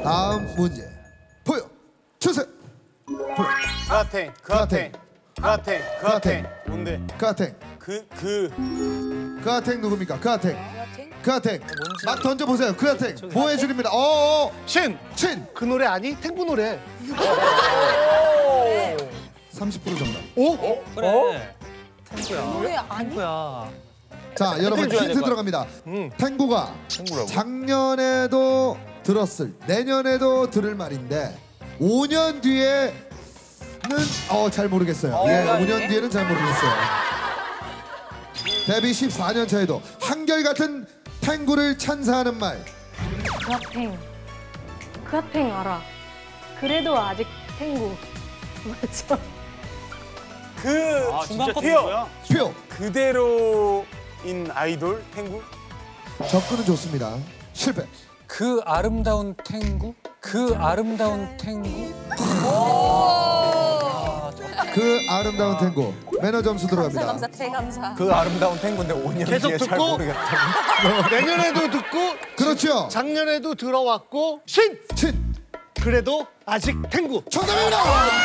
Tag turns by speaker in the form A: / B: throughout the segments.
A: 다음 문제 보여 주세요.
B: 그아탱. 뭔데?
A: 그아탱. 그아탱 누굽니까? 그아탱. 막 던져보세요. 그아탱. 보여드립니다. 친.
C: 그 노래 아니? 탱구 노래.
A: 30% 정답.
D: 그래.
E: 노래 아니?
D: 탱구야.
A: 자, 여러분 힌트 들어갑니다. 탱구가 작년에도 들었을, 내년에도 들을 말인데 5년 뒤에는 잘 모르겠어요. 예, 5년 뒤에는 잘 모르겠어요. 데뷔 14년 차에도 한결같은 탱구를 찬사하는 말.
F: 그아탱 알아. 그래도 아직 탱구. 맞죠?
D: 중간 거
B: 피어.
A: 표.
B: 그대로인 아이돌 탱구?
A: 접근은 좋습니다. 실패.
D: 그 아름다운 탱구? 그 아름다운 탱구?
A: 그 아름다운 탱고. 매너 점수 들어갑니다.
E: 감사 대감사.
B: 그 아름다운 탱구인데 5년
C: 계속
B: 뒤에 잘
C: 듣고?
B: 모르겠다.
C: 내년에도 듣고
A: 그렇죠.
C: 작년에도 들어왔고 신. 그래도 아직 탱구.
A: 정답입니다.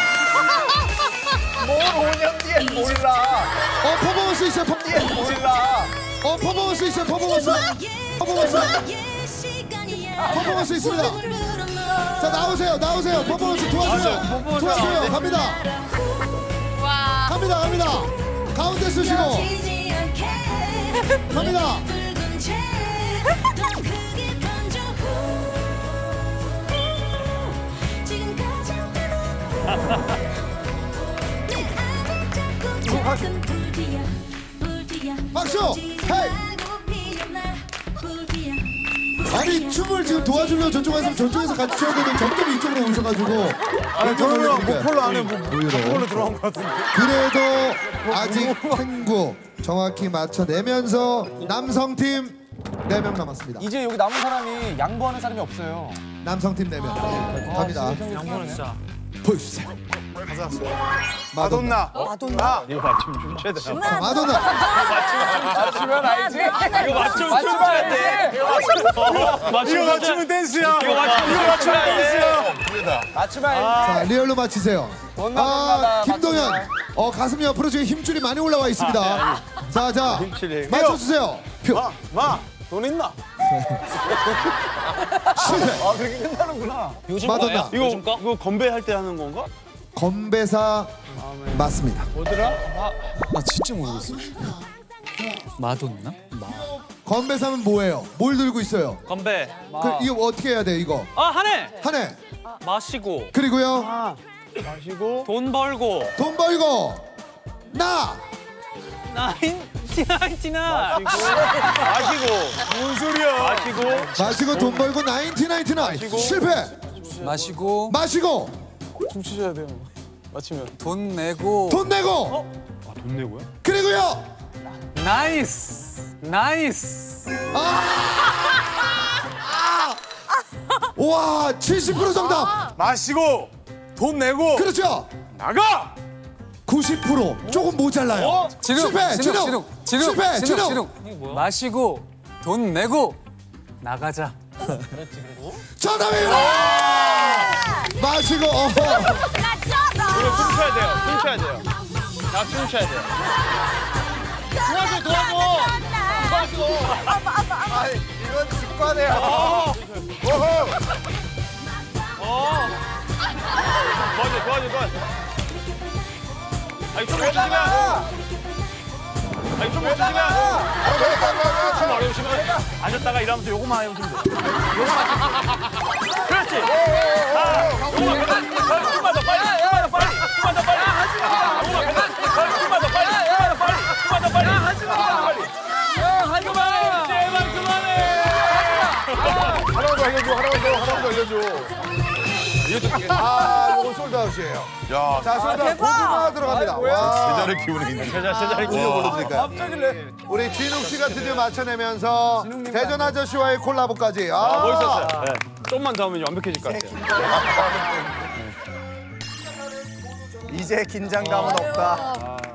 B: 뭘 5년 뒤에 몰라.
A: 퍼포먼스 있어요.
B: 몰라.
A: 퍼포먼스 있어요. 퍼포먼스 있습니다. 자, 나오세요. 퍼포먼스 도와줘요. 갑니다. 가운데 쓰시고 갑니다. 박수. 헤이. 아니, 춤을 지금 도와주려고 저쪽에서 같이 춰야 되는데 점점 이쪽으로 오셔가지고.
B: 저는 목폴로 안에 목폴로 들어온 것 같은데.
A: 그래도 아직 탱구 정확히 맞춰내면서 남성팀 4명 남았습니다.
B: 이제 여기 남은 사람이 양보하는 사람이 없어요.
A: 남성팀 4명 갑니다.
D: 양보는 진짜.
A: 보여주세요.
B: 마돈나.
D: 이거 맞추면 춤춰야 돼.
A: 마돈나.
B: 맞추면 알지?
D: 이거 맞추면 춤춰야 돼.
B: 이거 맞추면 댄스야. 이거 맞추면 댄스야. 맞추면 알지.
A: 자, 리얼로 맞히세요. 김동현. 가슴 옆으로 지금 힘줄이 많이 올라와 있습니다. 자, 맞춰주세요. 표.
B: 돈 있나?
A: 실패.
B: 그렇게 끝나는구나.
D: 요즘
A: 마돈나.
D: 거예요? 요즘 거?
B: 이거 건배 할 때 하는 건가?
A: 건배사 맞습니다.
D: 나 진짜 모르겠어. 마돈나?
A: 건배사면 뭐예요? 뭘 들고 있어요?
D: 건배.
A: 이거 어떻게 해야 돼요, 이거?
D: 한해. 마시고.
A: 그리고요.
B: 마시고.
D: 돈 벌고.
A: 돈 벌고.
D: 나인티나인티나.
B: 마시고. 뭔 소리야?
A: 마시고 돈 벌고 1999. 실패.
D: 마시고.
B: 춤추셔야 돼요. 맞히면.
D: 돈 내고.
A: 돈 내고.
B: 돈 내고요?
A: 그리고요.
D: 나이스.
A: 와, 70% 정답.
B: 마시고 돈 내고.
A: 그렇죠.
B: 나가.
A: 90% 조금 모자라요. 실패. 진욱.
D: 마시고 돈 내고 나가자.
A: 정답입니다. 마시고.
B: 이거 춤춰야 돼요. 나 춤춰야 돼요. 도와줘. 이건 직관해요. 도와줘. 아니 좀 못하시면. 좀 어려우시면 앉았다가 이러면서 요거만 해보시면 돼요. 그렇지. 조금만 더 빨리. 하나만 더 알려줘.
A: 요건 솔드아웃이에요. 자, 솔드아웃 고구마 들어갑니다. 와.
B: 제자를 키우는 있네. 제자를 키우는
A: 갑자기 우리 진욱 씨가 드디어 맞춰내면서 대전 아저씨와의 콜라보까지.
B: 멋있었어요. 네. 좀만 더 하면 완벽해질 것 같아요.
A: 이제 긴장감은 없다.